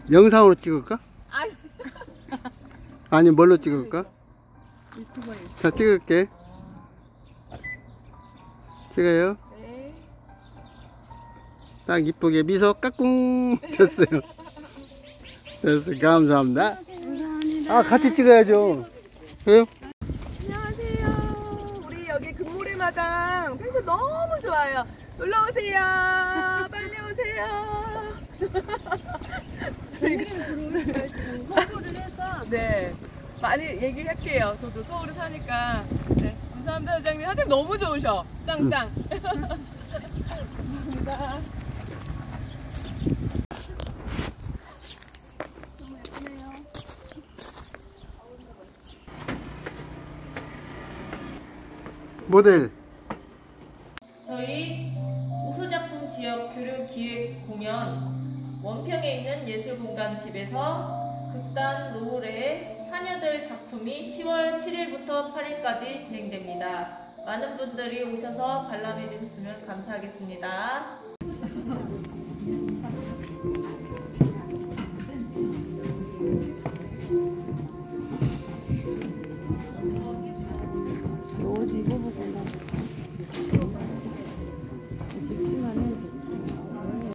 영상으로 찍을까? 아니. 아니 뭘로 찍을까? 유튜버에. 자 찍을게. 찍어요. 네. 딱 이쁘게 미소 까꿍 됐어요. 됐어요. 감사합니다. 아 같이 찍어야죠. 그래요? 안녕하세요. 우리 여기 금모래 마당 펜션 너무 좋아요. 놀러 오세요. 빨리 오세요. 홍보를 해서 네. 많이 얘기할게요. 저도 서울에 사니까. 네. 감사합니다, 사장님. 사장님 너무 좋으셔. 짱짱. 감사합니다. 너무 예쁘네요. 모델. 저희 우수작품 지역 교류 기획 공연 원평에 있는 예술공간 집에서 극단 노을의 하녀들 작품이 10월 7일부터 8일까지 진행됩니다. 많은 분들이 오셔서 관람해 주셨으면 감사하겠습니다.